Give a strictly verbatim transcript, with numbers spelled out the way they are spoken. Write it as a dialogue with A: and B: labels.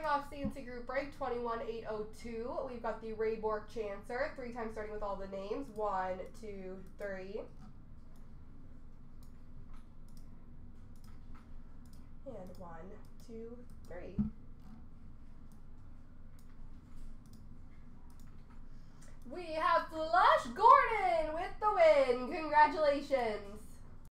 A: off C N C group break twenty-one eight oh two. We've got the Bourque Chancer, three times starting with all the names. One, two, three. And one, two, three. We have Flush Gordon with the win. Congratulations.